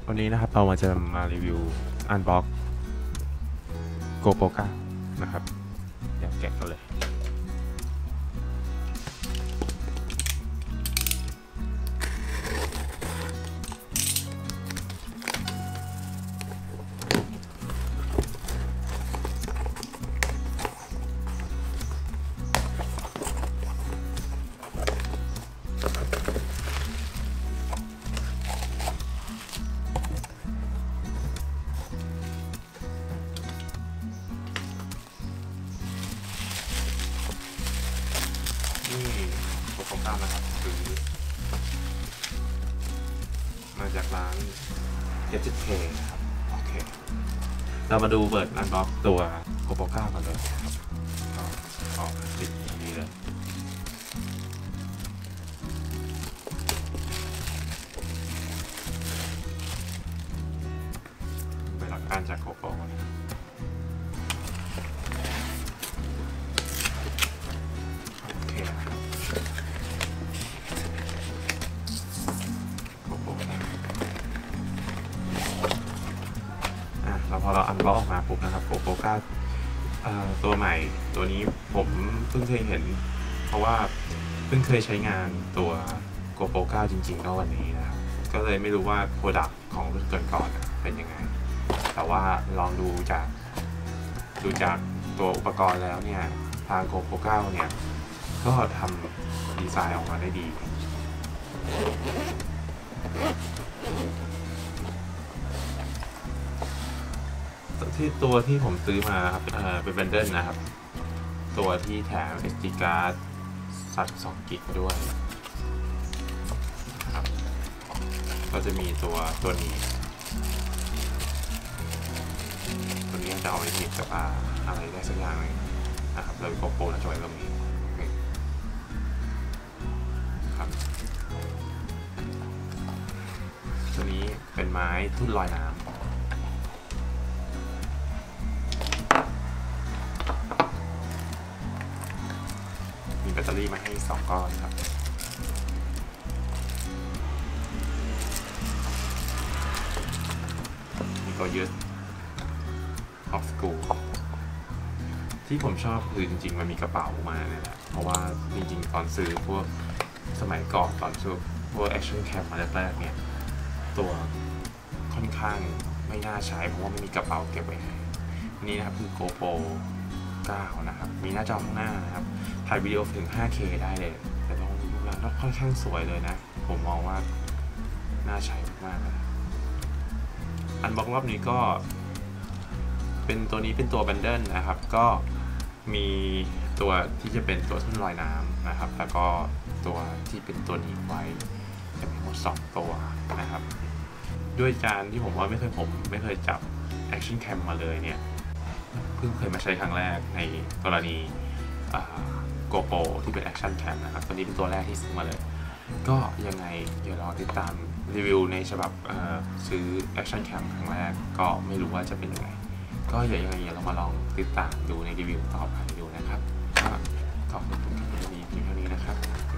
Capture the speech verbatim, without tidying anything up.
วันนี้นะครับเรามาจะมารีวิวอันบ็อก GoPro เก้านะครับเดี๋ยวแกะกันเลยนี่โกโปรเก้านะครับคือมาจากร้าน เอฟ เจ็ด เค นะครับโอเคเรามาดูเปิดอันบ็อกตัวโกโปรเก้ากันเลยครับก็ออกติดอย่างนี้เลยเป็นหลักการจาก GoPro นะครับแล้วพอเราอันบ็อกออกมาปุ๊บนะครับ GoPro เก้าตัวใหม่ตัวนี้ผมเพิ่งเคยเห็นเพราะว่าเพิ่งเคยใช้งานตัว GoPro เก้าจริงๆก็วันนี้นะครับก็เลยไม่รู้ว่า Product ของรุ่นก่อนๆเป็นยังไงแต่ว่าลองดูจากดูจากตัวอุปกรณ์แล้วเนี่ยทาง GoPro เก้าเนี่ยก็ทำดีไซน์ออกมาได้ดีที่ตัวที่ผมซื้อมาครับเอ่อเป็นบันเดิลนะครับตัวที่แถม เอส ดี card สักสองกิกด้วยครับก็จะมีตัวตัวนี้ตัวนี้จะเอาไปติดกับอะไรได้สักอย่างนึงนะครับแล้วโกโปรจะไว้ตรงนี้ครับตัวนี้เป็นไม้ทุ่นลอยน้ำแบตเตอรี่มาให้สองก้อนครับมีตัวยึดออฟสกูที่ผมชอบคือจริงๆมันมีกระเป๋ามาเนี่ยแหละเพราะว่าจริงๆตอนซื้อพวกสมัยก่อนตอนซื้อพวกแอคชั่นแคมมาแรกๆเนี่ยตัวค่อนข้างไม่น่าใช้เพราะว่าไม่มีกระเป๋าเก็บไว้ให้นี่นะครับคือ GoPro เก้านะครับมีหน้าจอข้างหน้านะครับถ่ายวิดีโอถึง ห้าเค ได้เลยแต่ต้องรูปร่างก็ค่อนข้างสวยเลยนะผมมองว่าน่าใช้มากๆนะอันบ็อกรอบนี้ก็เป็นตัวนี้เป็นตัวบันเดิลนะครับก็มีตัวที่จะเป็นตัวทุ่นลอยน้ำนะครับแล้วก็ตัวที่เป็นตัวหนีบไว้จะมีหมดสองตัวนะครับด้วยการที่ผมว่าไม่เคยผมไม่เคยจับ Action Cam มาเลยเนี่ยเพิ่งเคยมาใช้ครั้งแรกในกรณีGoPro ที่เป็น Action Cam นะครับตัวนี้เป็นตัวแรกที่ซื้อมาเลยก็ยังไงเดี๋ยวรอติดตามรีวิวในฉบับซื้อ Action Cam ครั้งแรกก็ไม่รู้ว่าจะเป็นยังไงก็เดี๋ยวยังไงเดี๋ยวเรามาลองติดตามดูในรีวิวต่อไปดูนะครับก็ขอบคุณทุกท่านที่มีเพียงเท่านี้นะครับ